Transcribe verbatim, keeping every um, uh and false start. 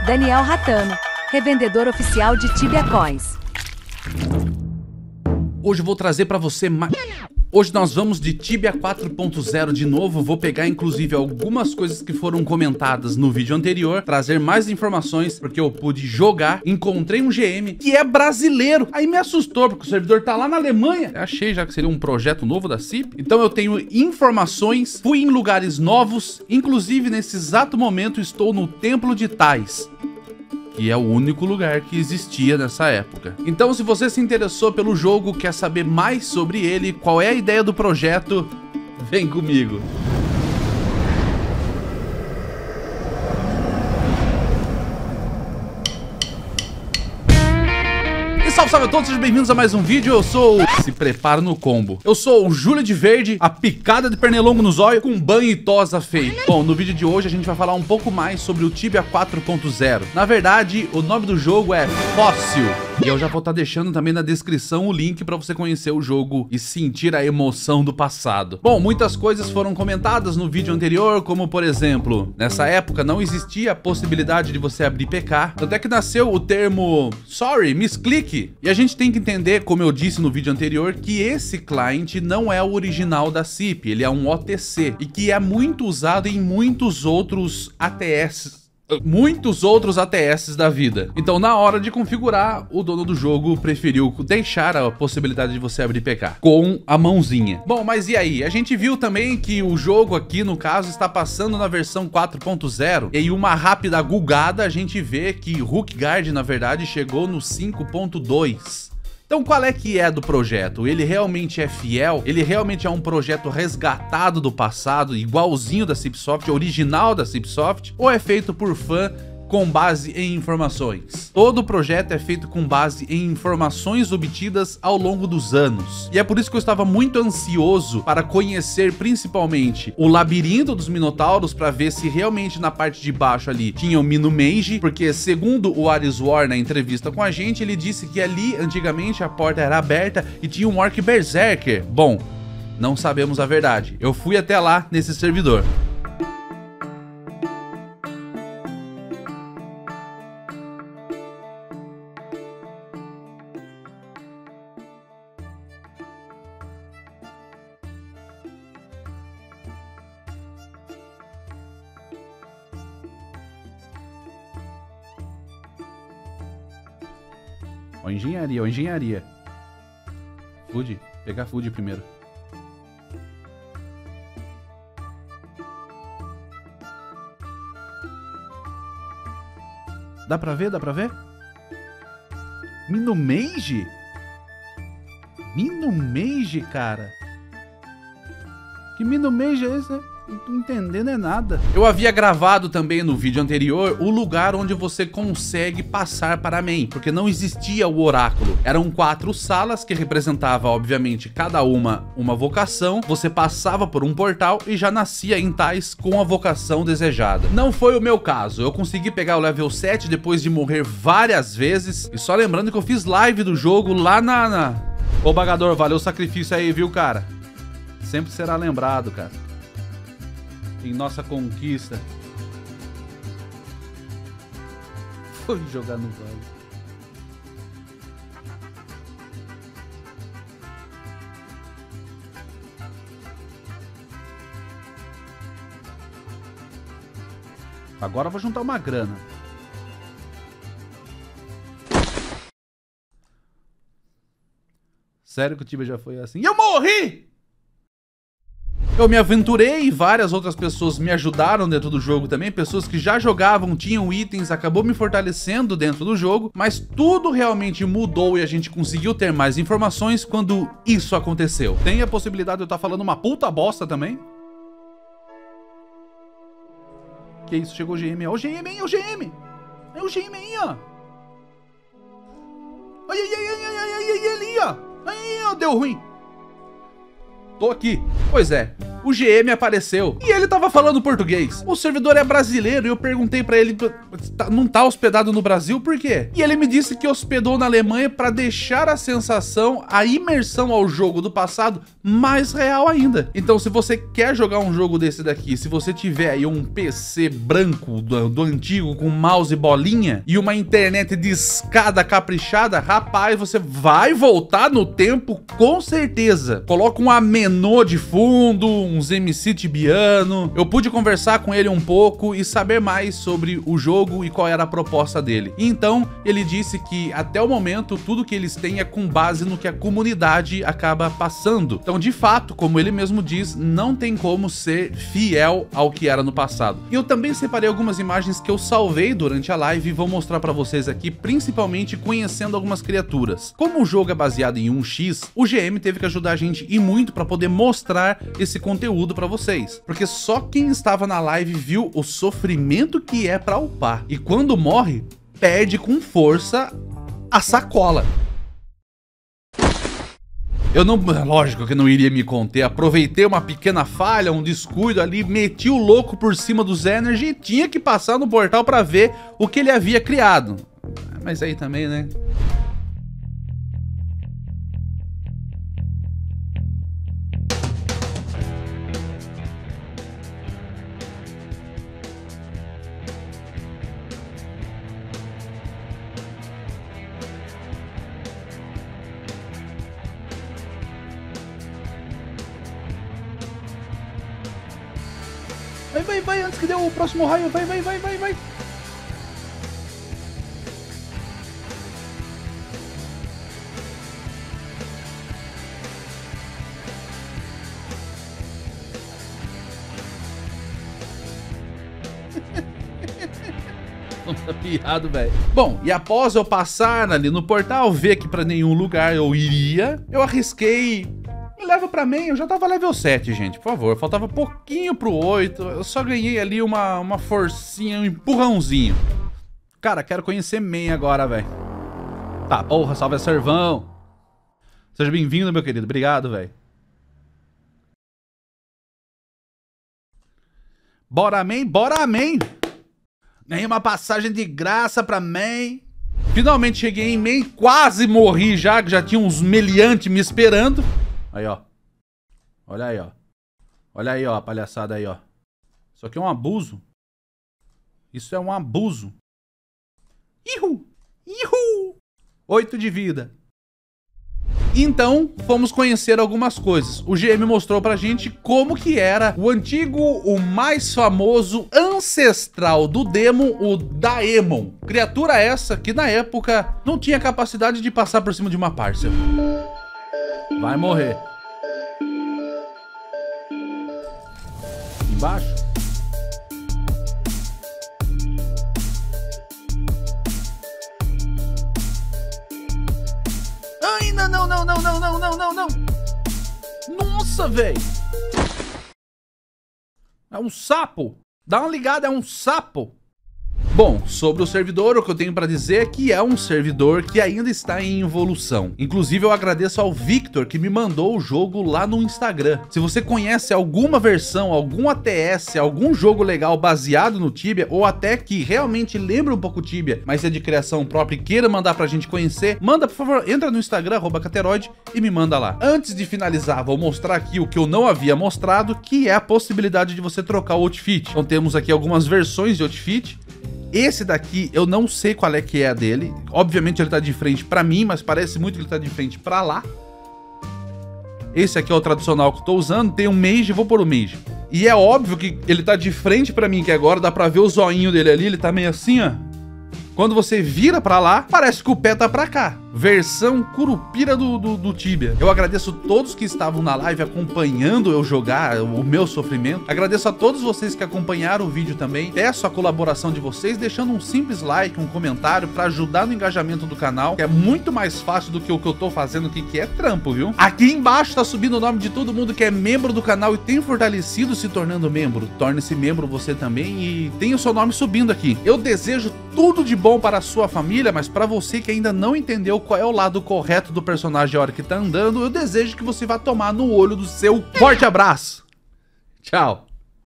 Daniel Ratano, revendedor oficial de Tibia Coins. Hoje eu vou trazer pra você mais... Hoje nós vamos de Tibia quatro ponto zero de novo, vou pegar inclusive algumas coisas que foram comentadas no vídeo anterior, trazer mais informações, porque eu pude jogar, encontrei um G M que é brasileiro, aí me assustou, porque o servidor tá lá na Alemanha, eu achei já que seria um projeto novo da C I P, então eu tenho informações, fui em lugares novos, inclusive nesse exato momento estou no Templo de Tais, que é o único lugar que existia nessa época. Então, se você se interessou pelo jogo, quer saber mais sobre ele, qual é a ideia do projeto, vem comigo. Salve, salve a todos, sejam bem-vindos a mais um vídeo. Eu sou o... Se prepara no combo. Eu sou o Júlio de Verde, a picada de pernilongo no zóio com banho e tosa feito. Bom, no vídeo de hoje a gente vai falar um pouco mais sobre o Tibia quatro ponto zero. Na verdade, o nome do jogo é Fóssil. E eu já vou estar deixando também na descrição o link para você conhecer o jogo e sentir a emoção do passado. Bom, muitas coisas foram comentadas no vídeo anterior, como por exemplo, nessa época não existia a possibilidade de você abrir P K, até que nasceu o termo Sorry, misclick. E a gente tem que entender, como eu disse no vídeo anterior, que esse client não é o original da C I P, ele é um O T C, e que é muito usado em muitos outros A T S. Muitos outros A T S da vida. Então, na hora de configurar, o dono do jogo preferiu deixar a possibilidade de você abrir P K com a mãozinha. Bom, mas e aí? A gente viu também que o jogo aqui, no caso, está passando na versão quatro ponto zero. E aí, uma rápida googada, a gente vê que Hookguard, na verdade, chegou no cinco ponto dois. Então qual é que é do projeto? Ele realmente é fiel? Ele realmente é um projeto resgatado do passado, igualzinho da Cipsoft, original da Cipsoft? Ou é feito por fã com base em informações? Todo o projeto é feito com base em informações obtidas ao longo dos anos. E é por isso que eu estava muito ansioso para conhecer principalmente o labirinto dos minotauros, para ver se realmente na parte de baixo ali tinha o Minumage, porque segundo o Aris War na entrevista com a gente, ele disse que ali antigamente a porta era aberta e tinha um Orc Berserker. Bom, não sabemos a verdade. Eu fui até lá nesse servidor. Ó, engenharia, ó, engenharia. Food, pegar food primeiro. Dá pra ver? Dá pra ver? Minumage? Minumage, cara? Que Minumage é esse? Não tô entendendo é nada. Eu havia gravado também no vídeo anterior o lugar onde você consegue passar para a main, porque não existia o oráculo. Eram quatro salas que representavam, obviamente, cada uma uma vocação. Você passava por um portal e já nascia em tais com a vocação desejada. Não foi o meu caso. Eu consegui pegar o level sete depois de morrer várias vezes. E só lembrando que eu fiz live do jogo lá na... na... Ô, Bagador, valeu o sacrifício aí, viu, cara? Sempre será lembrado, cara, em nossa conquista. Foi jogar no vale. Agora eu vou juntar uma grana. Sério que o Tibia já foi assim? E eu morri! Eu me aventurei e várias outras pessoas me ajudaram dentro do jogo também, pessoas que já jogavam, tinham itens, acabou me fortalecendo dentro do jogo, mas tudo realmente mudou e a gente conseguiu ter mais informações quando isso aconteceu. Tem a possibilidade de eu estar falando uma puta bosta também? Que isso, chegou o G M, ó o G M, hein, é o G M! É o G M aí, ó! Ai, ai, ai, ai, ai, ai, ai, ali, ó! Aí, ó, deu ruim! Tô aqui. Pois é, o G M apareceu e ele tava falando português. O servidor é brasileiro e eu perguntei pra ele, não tá hospedado no Brasil por quê? E ele me disse que hospedou na Alemanha pra deixar a sensação, a imersão ao jogo do passado mais real ainda. Então se você quer jogar um jogo desse daqui, se você tiver aí um P C branco do, do antigo com mouse e bolinha e uma internet de escada caprichada, rapaz, você vai voltar no tempo com certeza. Coloca um amenô de fundo, uns M C tibiano. Eu pude conversar com ele um pouco e saber mais sobre o jogo e qual era a proposta dele. Então ele disse que até o momento tudo que eles têm é com base no que a comunidade acaba passando. Então de fato, como ele mesmo diz, não tem como ser fiel ao que era no passado. E eu também separei algumas imagens que eu salvei durante a live e vou mostrar pra vocês aqui, principalmente conhecendo algumas criaturas. Como o jogo é baseado em um x, o G M teve que ajudar a gente e muito pra poder mostrar esse conteúdo pra vocês. Porque só quem estava na live viu o sofrimento que é pra upar. E quando morre, perde com força a sacola. Eu não, lógico que eu não iria me conter, aproveitei uma pequena falha, um descuido ali, meti o louco por cima dos Energy e tinha que passar no portal pra ver o que ele havia criado. Mas aí também, né? Vai, vai, vai, antes que dê o próximo raio, vai, vai, vai, vai, vai. Não tá piado, velho. Bom, e após eu passar ali no portal, ver que pra nenhum lugar eu iria, eu arrisquei... Leva pra mim, eu já tava level sete, gente, por favor. Faltava pouquinho pro oito. Eu só ganhei ali uma, uma forcinha, um empurrãozinho. Cara, quero conhecer main agora, velho. Tá, porra, salve a servão. Seja bem-vindo, meu querido. Obrigado, velho. Bora, main, bora, main. Ganhei uma passagem de graça pra main. Finalmente cheguei em main, quase morri já, que já tinha uns meliantes me esperando. Aí, ó. Olha aí, ó. Olha aí, ó, a palhaçada aí, ó. Isso aqui é um abuso. Isso é um abuso. Ihu! Ihu! Oito de vida. Então, fomos conhecer algumas coisas. O G M mostrou pra gente como que era o antigo, o mais famoso ancestral do demo, o Daemon. Criatura essa que na época não tinha capacidade de passar por cima de uma parcel. Vai morrer. Embaixo. Ai, não, não, não, não, não, não, não, não, não. Nossa, velho. É um sapo. Dá uma ligada, é um sapo. Bom, sobre o servidor, o que eu tenho pra dizer é que é um servidor que ainda está em evolução. Inclusive, eu agradeço ao Victor que me mandou o jogo lá no Instagram. Se você conhece alguma versão, algum A T S, algum jogo legal baseado no Tibia, ou até que realmente lembra um pouco Tibia, mas é de criação própria e queira mandar pra gente conhecer, manda, por favor, entra no Instagram, arroba Cateroide, e me manda lá. Antes de finalizar, vou mostrar aqui o que eu não havia mostrado, que é a possibilidade de você trocar o outfit. Então temos aqui algumas versões de outfit. Esse daqui, eu não sei qual é que é a dele. Obviamente ele tá de frente pra mim, mas parece muito que ele tá de frente pra lá. Esse aqui é o tradicional que eu tô usando. Tem um mage, vou pôr o mage. E é óbvio que ele tá de frente pra mim, que agora dá pra ver o zoinho dele ali. Ele tá meio assim, ó. Quando você vira pra lá, parece que o pé tá pra cá. Versão curupira do, do, do Tibia. Eu agradeço todos que estavam na live acompanhando eu jogar, o meu sofrimento. Agradeço a todos vocês que acompanharam o vídeo também. Peço a colaboração de vocês, deixando um simples like, um comentário pra ajudar no engajamento do canal, que é muito mais fácil do que o que eu tô fazendo aqui, que é trampo, viu? Aqui embaixo tá subindo o nome de todo mundo que é membro do canal e tem fortalecido se tornando membro. Torne-se membro você também e tem o seu nome subindo aqui. Eu desejo tudo de bom para a sua família, mas para você que ainda não entendeu qual é o lado correto do personagem a hora que tá andando, eu desejo que você vá tomar no olho do seu. Forte abraço! Tchau.